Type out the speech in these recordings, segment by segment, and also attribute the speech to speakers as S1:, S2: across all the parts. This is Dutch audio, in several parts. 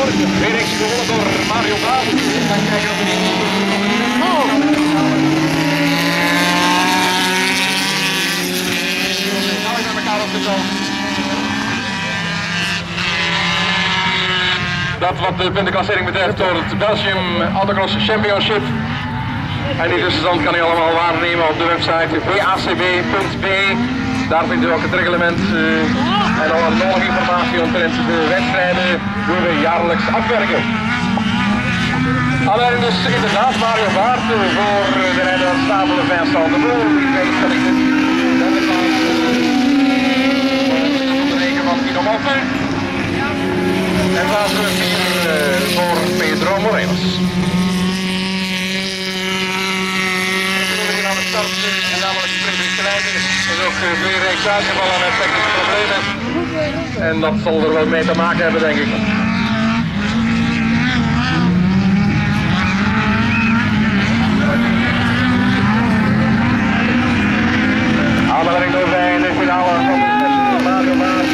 S1: Weer eens gewonnen door Mario Baart. Dan kijken of we die met elkaar op de kant. Dat wat de puntenklassering betreft door het Belgium Autocross Championship. En die tussenstand kan u allemaal waarnemen op de website vacb.b. Daar vindt u ook het reglement en al een nodige informatie omtrent de wedstrijden die we jaarlijks afwerken. Alleen dus inderdaad Mario Baart voor de rijder Stapelen Vincent de Boer. Die tweede stelling is de reken van Guido Malfe. En plaats 4 voor Pedro Morelos. Namelijk Frederik Kleijder is ook weer reeks uitgevallen met technische problemen. En dat zal er wel mee te maken hebben, denk ik. Aanmelding door bij de finale van de Mario Baart.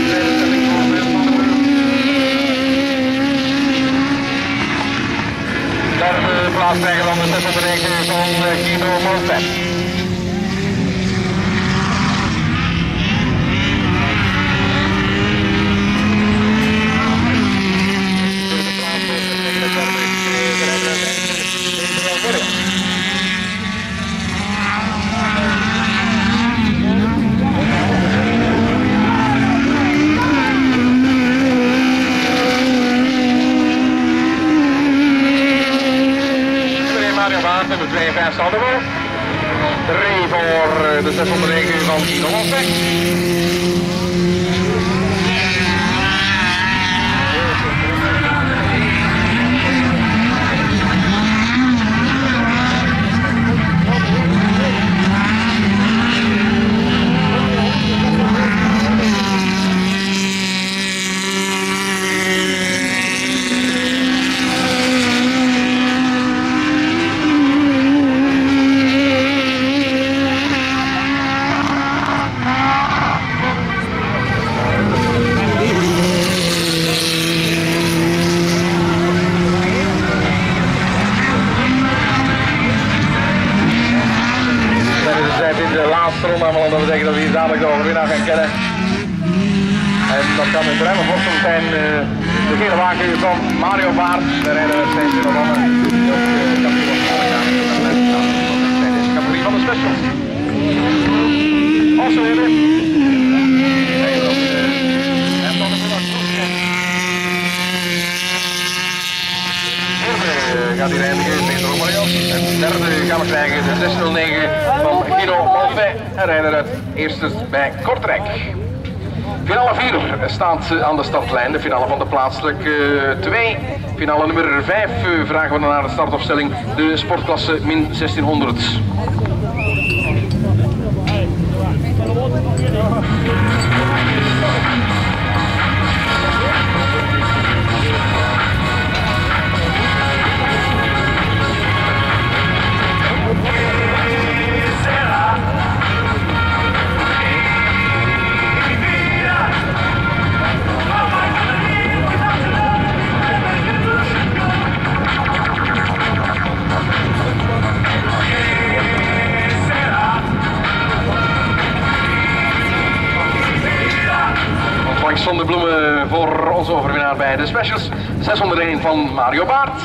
S1: Derde plaats krijgen dan de 609 van Guido Malfe. Nummer 2 Vincent de Boer. 3 voor de 609 van Guido Malfe. Dat betekent dat we hier dadelijk de overwinnaar gaan kennen. En dat kan in ruime vorm zijn de gele wagen van Mario Baart. De rijder steeds in de mannen. Deze categorie van de specials. Also even. Gaat hij rijden Pedro Morelos. En derde gaan we krijgen de 609 van Guido Malfe. En rijder uit eerste bij Kortrijk. Finale 4 staat aan de startlijn. De finale van de plaatselijke 2. Finale nummer 5 vragen we naar de startopstelling. De sportklasse min 1600. Zonder bloemen voor onze overwinnaar bij de specials. 601 van Mario Baart.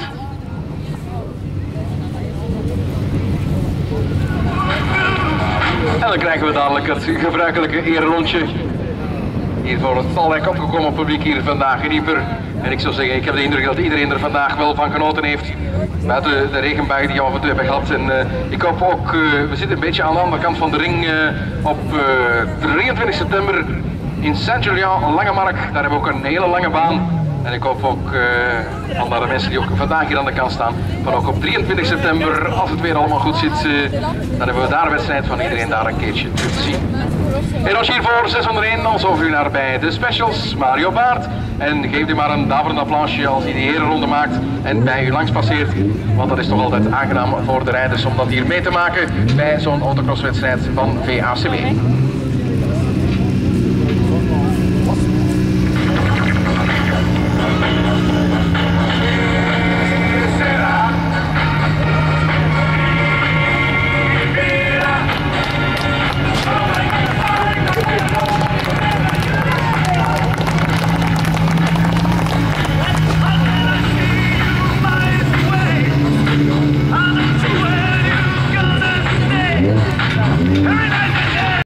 S1: En dan krijgen we dadelijk het gebruikelijke ererondje. Hier voor het talrijk opgekomen publiek hier vandaag in Ieper. En ik zou zeggen, ik heb de indruk dat iedereen er vandaag wel van genoten heeft. Buiten de regenbuien die we af en toe hebben gehad. En ik hoop ook, we zitten een beetje aan de andere kant van de ring op 23 september. In Saint-Julien, Langemark, daar hebben we ook een hele lange baan. En ik hoop ook, van de mensen die ook vandaag hier aan de kant staan, van ook op 23 september, als het weer allemaal goed zit, dan hebben we daar een wedstrijd van iedereen daar een keertje terug te zien. En als je hier voor 601 als overwinnaar bij de specials, Mario Baart. En geef u maar een daverend applausje als hij de herenronde maakt en bij u langs passeert. Want dat is toch altijd aangenaam voor de rijders om dat hier mee te maken bij zo'n autocrosswedstrijd van VACB.